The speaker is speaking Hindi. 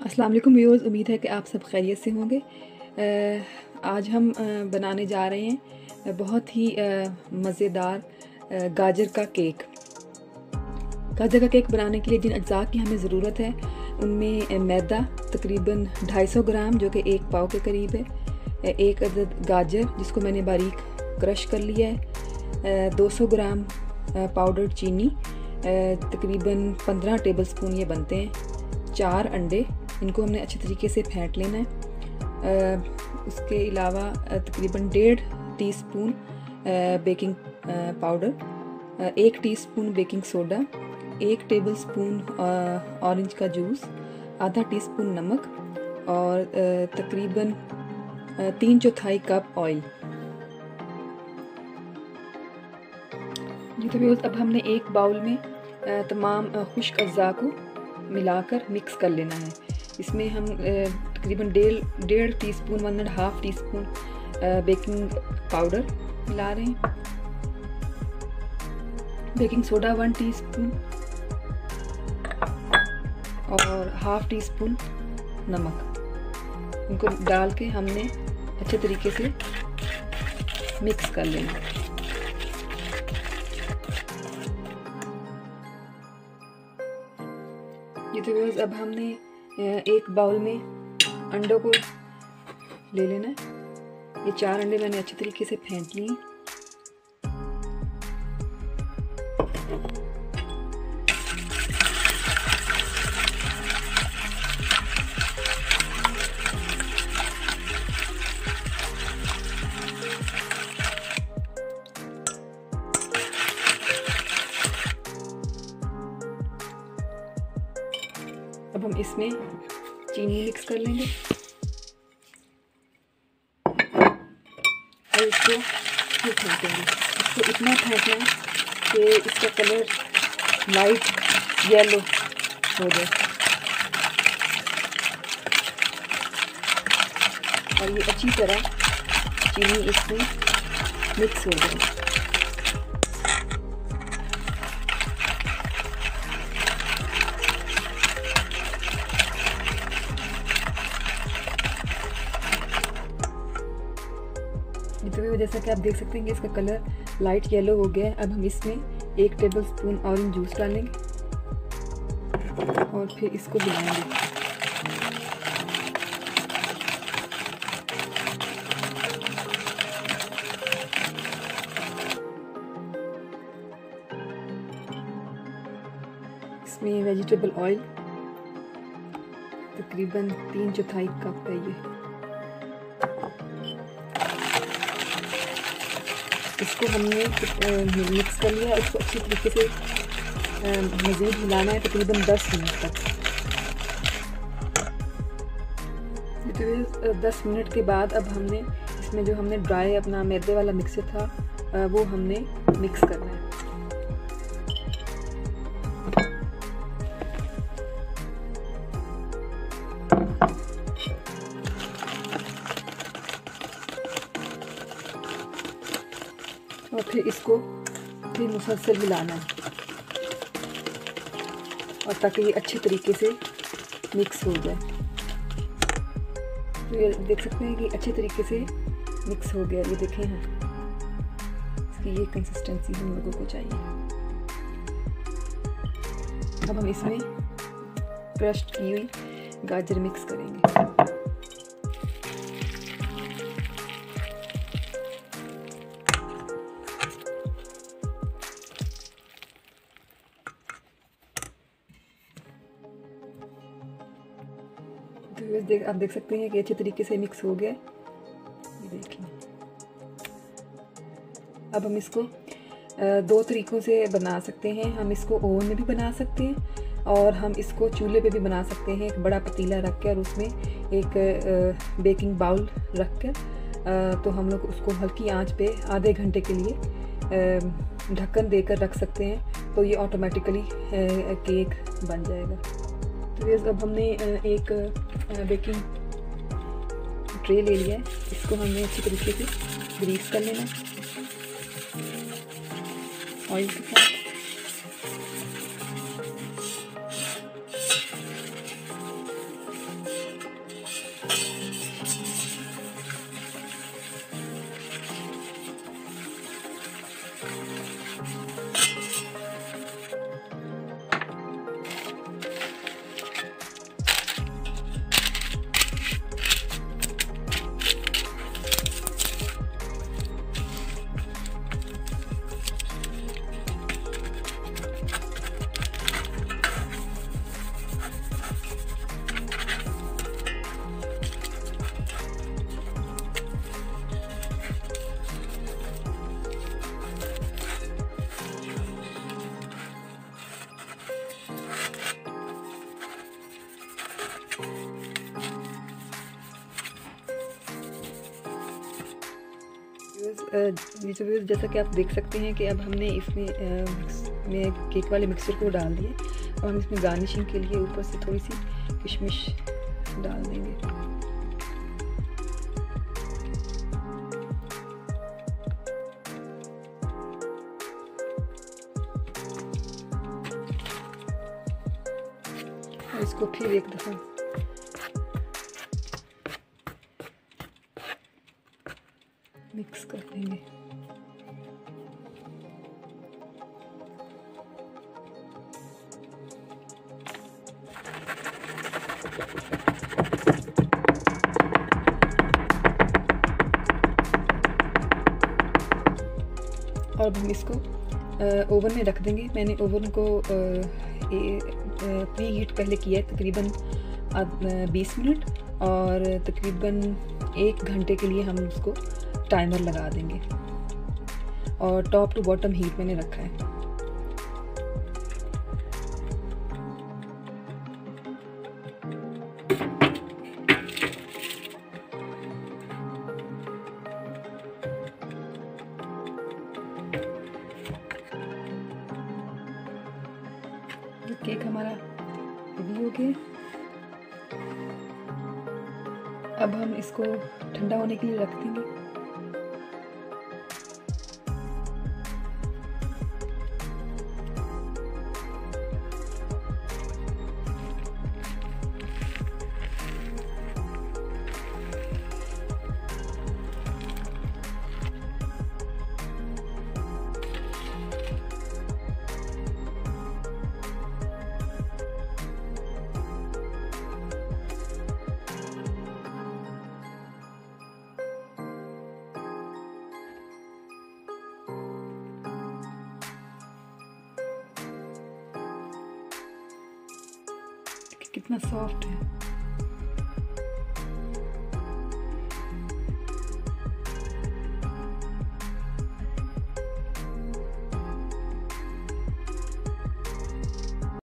अस्सलाम वालेकुम व्यूअर्स, उम्मीद है कि आप सब खैरियत से होंगे। आज हम बनाने जा रहे हैं बहुत ही मज़ेदार गाजर का केक। गाजर का केक बनाने के लिए जिन अज्जा की हमें ज़रूरत है उनमें मैदा तकरीबन 250 ग्राम जो कि 1 पाव के करीब है, 1 अदद गाजर जिसको मैंने बारीक क्रश कर लिया है, 200 ग्राम पाउडर चीनी, तकरीबन 15 टेबलस्पून ये बनते हैं, 4 अंडे, इनको हमने अच्छे तरीके से फेंट लेना है। उसके अलावा तकरीबन 1.5 teaspoon baking powder, 1 teaspoon baking soda, 1 tablespoon orange का जूस, आधा टीस्पून नमक और तकरीबन 3/4 कप ऑयल। जी तो व्यूअर्स, अब हमने एक बाउल में तमाम खुश्क अज्जा को मिलाकर मिक्स कर लेना है। इसमें हम तकरीबन 1.5 टीस्पून 1.5 टीस्पून बेकिंग पाउडर मिला रहे हैं, बेकिंग सोडा 1 टीस्पून और हाफ टीस्पून नमक। इनको डाल के हमने अच्छे तरीके से मिक्स कर लेना। ये तो व्यूअर्स, अब हमने एक बाउल में अंडों को ले लेना है। ये 4 अंडे मैंने अच्छे तरीके से फेंट लिए। अब हम इसमें चीनी मिक्स कर लेंगे और इसको फिर फेंटेंगे। इसको इतना फेंटना है कि इसका कलर लाइट येलो हो जाए और ये अच्छी तरह चीनी इसमें मिक्स हो जाए। तो जैसा कि आप देख सकते हैं कि इसका कलर लाइट येलो हो गया है। अब हम इसमें 1 टेबलस्पून ऑरेंज जूस डालेंगे और फिर इसको मिलाएंगे। इसमें वेजिटेबल ऑयल तकरीबन 3/4 कप है ये। इसको हमने मिक्स कर लिया। इसको अच्छी तरीके से मज़ीद हिलाना है तकरीबन 10 मिनट तक। तो 10 मिनट के बाद अब हमने इसमें जो हमने ड्राई अपना मैदे वाला मिक्सर था वो हमने मिक्स करना है। और फिर इसको भी मुसलसल मिलाना है और ताकि ये अच्छे तरीके से मिक्स हो जाए। तो ये देख सकते हैं कि अच्छे तरीके से मिक्स हो गया। ये देखें हैं, इसकी ये कंसिस्टेंसी हम लोगों को चाहिए। अब हम इसमें क्रश्ड की हुई गाजर मिक्स करेंगे। तो आप देख सकते हैं कि अच्छे तरीके से मिक्स हो गया। ये देखिए। अब हम इसको 2 तरीक़ों से बना सकते हैं। हम इसको ओवन में भी बना सकते हैं और हम इसको चूल्हे पे भी बना सकते हैं। एक बड़ा पतीला रख कर उसमें एक बेकिंग बाउल रख कर तो हम लोग उसको हल्की आंच पे आधे घंटे के लिए ढक्कन देकर रख सकते हैं, तो ये ऑटोमेटिकली केक बन जाएगा। तो अब हमने एक बेकिंग ट्रे ले लिया है। इसको हमने अच्छी तरीके से ग्रीस कर लेना है ऑयल के साथ। जैसा कि आप देख सकते हैं कि अब हमने इसमें केक वाले मिक्सचर को डाल दिए और हम इसमें गार्निशिंग के लिए ऊपर से थोड़ी सी किशमिश डाल देंगे। और इसको फिर एक दफ़ा मिक्स कर देंगे। और अब हम इसको ओवन में रख देंगे। मैंने ओवन को प्री हीट पहले किया है तकरीबन 20 मिनट, और तकरीबन 1 घंटे के लिए हम उसको टाइमर लगा देंगे, और टॉप टू बॉटम हीट मैंने रखा है। केक हमारा रेडी हो गया। अब हम इसको ठंडा होने के लिए रख देंगे। कितना सॉफ्ट है।